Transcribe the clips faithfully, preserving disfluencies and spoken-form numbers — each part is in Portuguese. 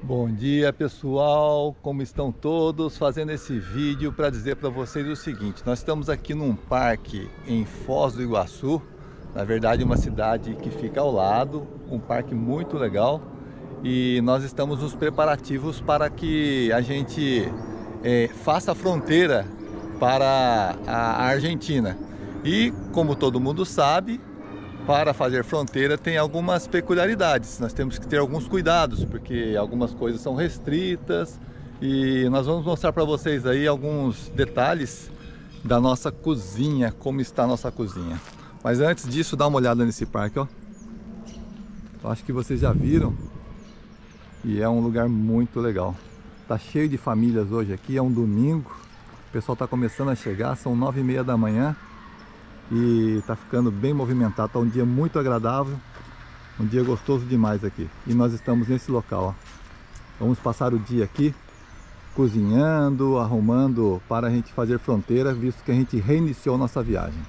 Bom dia pessoal, como estão todos? Fazendo esse vídeo para dizer para vocês o seguinte: nós estamos aqui num parque em Foz do Iguaçu, na verdade uma cidade que fica ao lado, um parque muito legal, e nós estamos nos preparativos para que a gente é, faça a fronteira para a Argentina. E como todo mundo sabe, para fazer fronteira tem algumas peculiaridades, nós temos que ter alguns cuidados, porque algumas coisas são restritas, e nós vamos mostrar para vocês aí alguns detalhes da nossa cozinha, como está a nossa cozinha. Mas antes disso, dá uma olhada nesse parque, ó. Eu acho que vocês já viram, e é um lugar muito legal. Tá cheio de famílias hoje aqui, é um domingo, o pessoal está começando a chegar, são nove e meia da manhã. E tá ficando bem movimentado, tá um dia muito agradável, um dia gostoso demais aqui. E nós estamos nesse local, ó. Vamos passar o dia aqui cozinhando, arrumando para a gente fazer fronteira, visto que a gente reiniciou nossa viagem.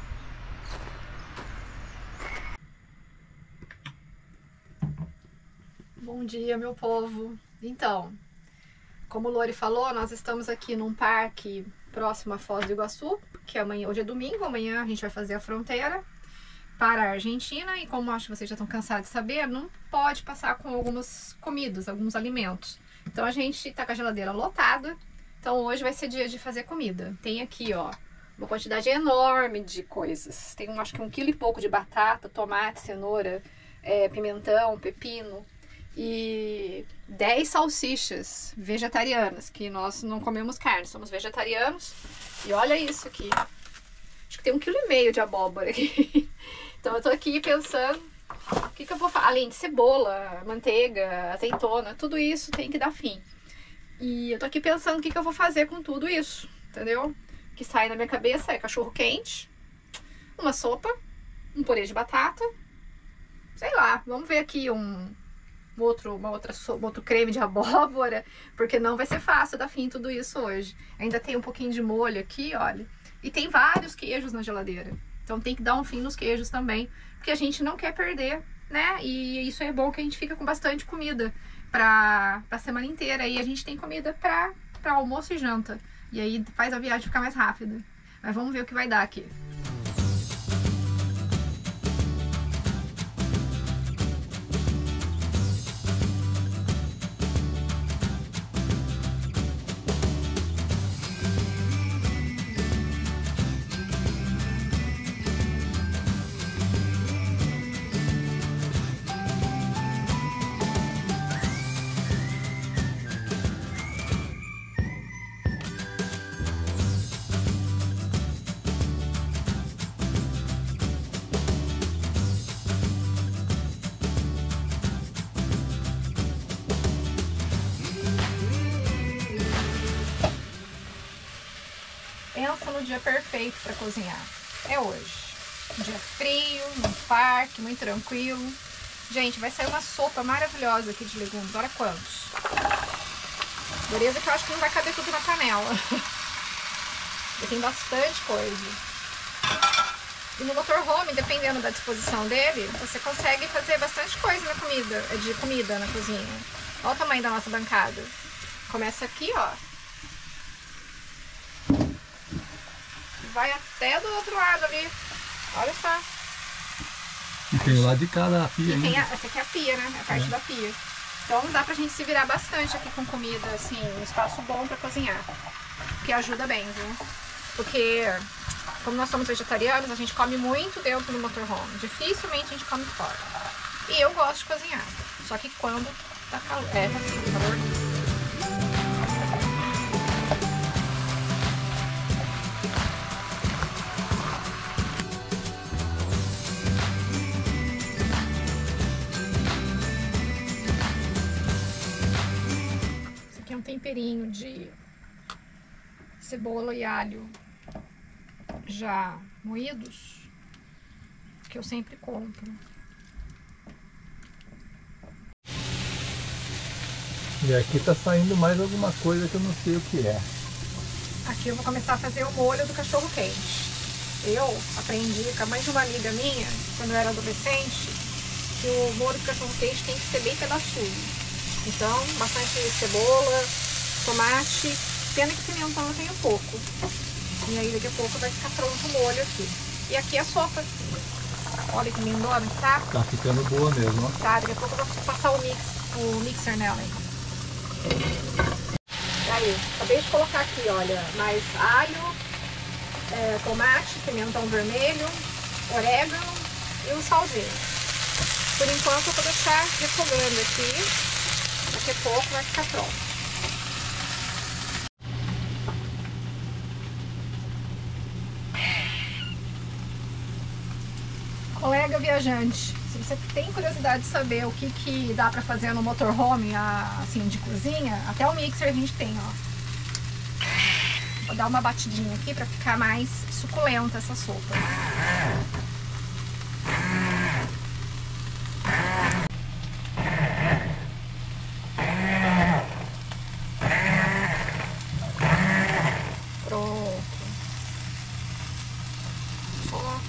Bom dia, meu povo. Então, como o Lori falou, nós estamos aqui num parque próximo a Foz do Iguaçu, que amanhã, hoje é domingo, amanhã a gente vai fazer a fronteira para a Argentina, e como acho que vocês já estão cansados de saber, não pode passar com algumas comidas, alguns alimentos. Então a gente tá com a geladeira lotada, então hoje vai ser dia de fazer comida. Tem aqui, ó, uma quantidade enorme de coisas. Tem, acho que um quilo e pouco de batata, tomate, cenoura, é, pimentão, pepino, e dez salsichas vegetarianas, que nós não comemos carne, somos vegetarianos. E olha isso aqui, acho que tem um quilo e meio de abóbora aqui. Então eu tô aqui pensando o que que eu vou fazer, além de cebola, manteiga, azeitona, tudo isso tem que dar fim. E eu tô aqui pensando o que que eu vou fazer com tudo isso, entendeu? O que sai na minha cabeça é cachorro quente, uma sopa, um purê de batata, sei lá, vamos ver aqui um Outro, uma outra, um outro creme de abóbora, porque não vai ser fácil dar fim em tudo isso hoje. Ainda tem um pouquinho de molho aqui, olha. E tem vários queijos na geladeira. Então tem que dar um fim nos queijos também, porque a gente não quer perder, né? E isso é bom que a gente fica com bastante comida pra, pra semana inteira. E a gente tem comida pra, pra almoço e janta. E aí faz a viagem ficar mais rápida. Mas vamos ver o que vai dar aqui. Pensa no dia perfeito para cozinhar. É hoje. Um dia frio, num parque, muito tranquilo. Gente, vai sair uma sopa maravilhosa aqui de legumes. Olha quantos. Beleza que eu acho que não vai caber tudo na panela. Tem bastante coisa. E no motorhome, dependendo da disposição dele, você consegue fazer bastante coisa na comida, de comida na cozinha. Olha o tamanho da nossa bancada. Começa aqui, ó. Vai até do outro lado ali. Olha só. E tem o lado de cada a pia. E tem a, essa aqui é a pia, né? É a parte é. da pia. Então dá pra gente se virar bastante aqui com comida, assim, um espaço bom pra cozinhar. Que ajuda bem, viu? Porque, como nós somos vegetarianos, a gente come muito dentro do motorhome. Dificilmente a gente come fora. E eu gosto de cozinhar. Só que quando tá calor. É, tá assim, calor. Temperinho de cebola e alho já moídos, que eu sempre compro. E aqui tá saindo mais alguma coisa que eu não sei o que é. Aqui eu vou começar a fazer o molho do cachorro quente. Eu aprendi com a mãe de uma amiga minha, quando eu era adolescente, que o molho do cachorro quente tem que ser bem pedaçudo. Então, bastante cebola, tomate, pena que pimentão eu tenho pouco. E aí daqui a pouco vai ficar pronto o molho aqui. E aqui a sopa. Olha que lindona que tá. Tá ficando boa mesmo, ó. Tá, daqui a pouco eu vou passar o, mix, o mixer nela aí. Aí, acabei de colocar aqui, olha, mais alho, é, tomate, pimentão vermelho, orégano e um salzinho. Por enquanto eu vou deixar refogando aqui, daqui a pouco vai ficar pronto. Colega viajante, se você tem curiosidade de saber o que, que dá pra fazer no motorhome, assim, de cozinha, até o mixer a gente tem, ó. Vou dar uma batidinha aqui pra ficar mais suculenta essa sopa. Pronto. Só.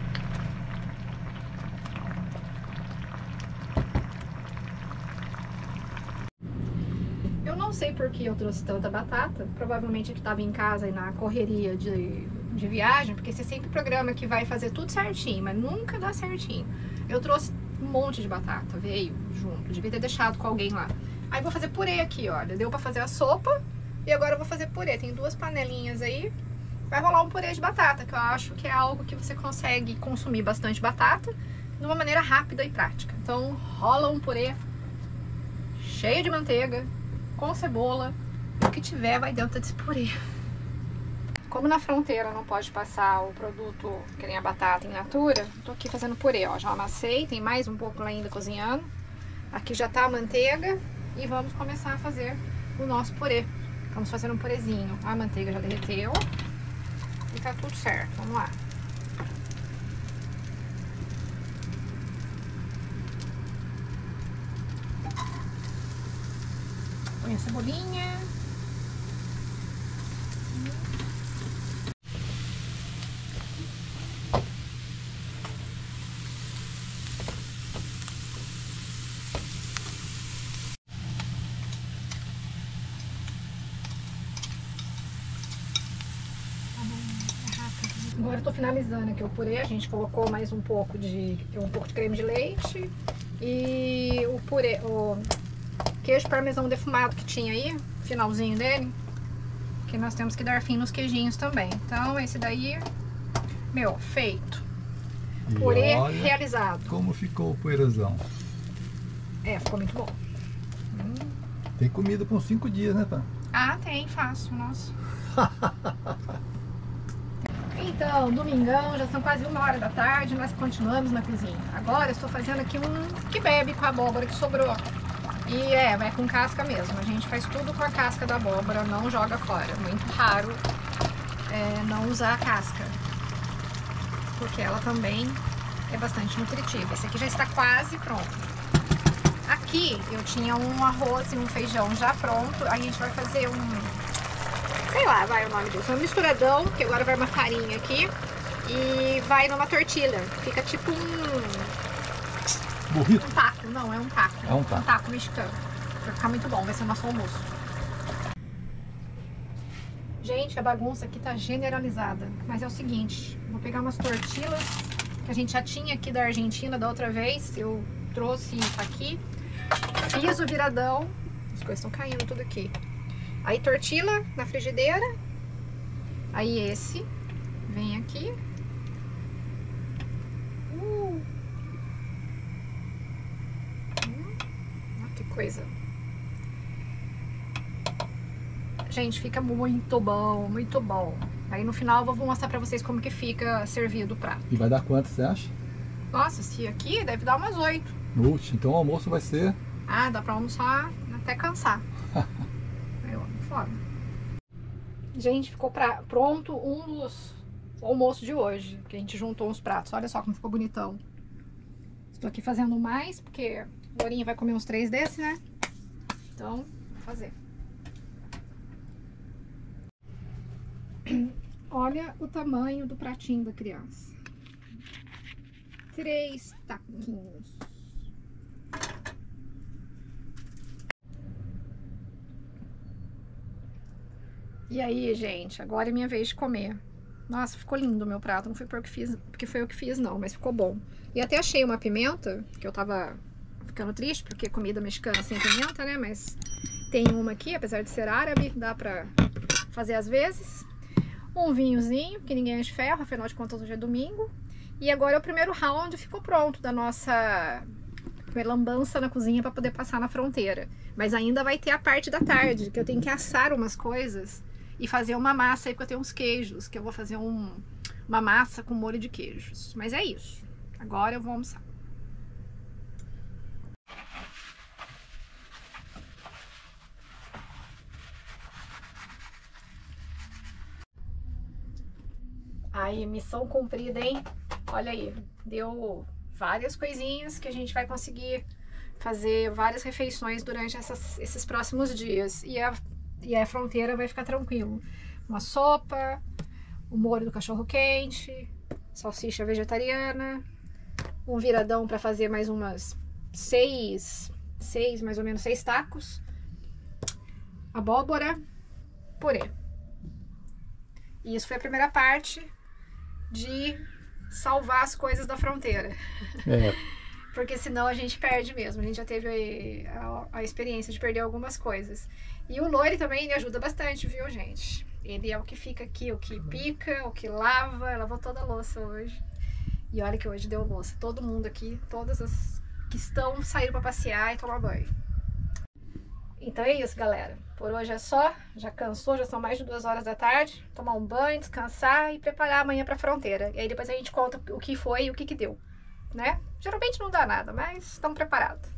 Eu não sei por que eu trouxe tanta batata, provavelmente que estava em casa e na correria de, de viagem, porque você sempre programa que vai fazer tudo certinho, mas nunca dá certinho. Eu trouxe um monte de batata, veio junto, devia ter deixado com alguém lá. Aí vou fazer purê aqui, olha, deu pra fazer a sopa e agora eu vou fazer purê. Tem duas panelinhas aí, vai rolar um purê de batata, que eu acho que é algo que você consegue consumir bastante batata de uma maneira rápida e prática. Então rola um purê cheio de manteiga, com cebola, o que tiver vai dentro desse purê. Como na fronteira não pode passar o produto que nem a batata in natura, tô aqui fazendo purê, ó, já amassei, tem mais um pouco lá ainda cozinhando. Aqui já tá a manteiga e vamos começar a fazer o nosso purê. Vamos fazer um purezinho. A manteiga já derreteu e tá tudo certo, vamos lá. Põe a cebolinha. Agora eu tô finalizando aqui o purê, a gente colocou mais um pouco de um pouco de creme de leite e o purê, o queijo parmesão defumado que tinha aí, finalzinho dele, que nós temos que dar fim nos queijinhos também. Então esse daí, meu, feito. E purê olha realizado. Como ficou o puerezão. É, ficou muito bom. Hum. Tem comida por uns cinco dias, né, pá? Ah, tem, fácil, nossa. Então, domingão, já são quase uma hora da tarde, nós continuamos na cozinha. Agora eu estou fazendo aqui um que bebe com a abóbora que sobrou. E é, vai com casca mesmo. A gente faz tudo com a casca da abóbora, não joga fora. Muito raro é, não usar a casca, porque ela também é bastante nutritiva. Esse aqui já está quase pronto. Aqui eu tinha um arroz e um feijão já pronto. A gente vai fazer um, sei lá, vai o nome disso, um misturadão, que agora vai uma farinha aqui e vai numa tortilha. Fica tipo um... Burrito? Um taco, não, é um taco. É um taco. Um taco mexicano. Vai ficar muito bom, vai ser nosso almoço. Gente, a bagunça aqui tá generalizada. Mas é o seguinte, vou pegar umas tortilhas que a gente já tinha aqui da Argentina da outra vez. Eu trouxe isso aqui. Fiz o viradão. As coisas estão caindo tudo aqui. Aí tortilha na frigideira. Aí esse vem aqui. Uh. Que coisa. Gente, fica muito bom, muito bom. Aí no final eu vou mostrar pra vocês como que fica servido o prato. E vai dar quanto, você acha? Nossa, esse aqui deve dar umas oito. Ux, então o almoço vai ser... Ah, dá pra almoçar até cansar. Eu amo, foda. Gente, ficou pra, pronto um dos almoços de hoje, que a gente juntou uns pratos. Olha só como ficou bonitão. Estou aqui fazendo mais, porque o Dorinho vai comer uns três desses, né? Então, vou fazer. Olha o tamanho do pratinho da criança. Três taquinhos. E aí, gente, agora é minha vez de comer. Nossa, ficou lindo o meu prato. Não foi porque, fiz, porque foi eu que fiz, não, mas ficou bom. E até achei uma pimenta, que eu tava ficando triste, porque comida mexicana sem pimenta, né? Mas tem uma aqui, apesar de ser árabe, dá pra fazer às vezes. Um vinhozinho, que ninguém é de ferro, afinal de contas hoje é domingo. E agora é o primeiro round, ficou pronto da nossa lambança na cozinha para poder passar na fronteira. Mas ainda vai ter a parte da tarde, que eu tenho que assar umas coisas e fazer uma massa aí, porque eu tenho uns queijos, que eu vou fazer um, uma massa com molho de queijos. Mas é isso. Agora eu vou almoçar. Aí, missão cumprida, hein? Olha aí, deu várias coisinhas que a gente vai conseguir fazer várias refeições durante essas, esses próximos dias. E a, e a fronteira vai ficar tranquilo. Uma sopa, o molho do cachorro quente, salsicha vegetariana, um viradão para fazer mais umas seis, seis, mais ou menos seis tacos, abóbora, purê. E isso foi a primeira parte de salvar as coisas da fronteira. É. Porque senão a gente perde mesmo. A gente já teve a, a experiência de perder algumas coisas. E o Lori também, ele ajuda bastante, viu, gente? Ele é o que fica aqui, o que pica, o que lava. Lavou toda a louça hoje. E olha que hoje deu louça. Todo mundo aqui, todas as que estão, saíram para passear e tomar banho. Então é isso, galera. Por hoje é só. Já cansou, já são mais de duas horas da tarde. Tomar um banho, descansar e preparar amanhã para a fronteira. E aí depois a gente conta o que foi e o que que deu, né? Geralmente não dá nada, mas estamos preparados.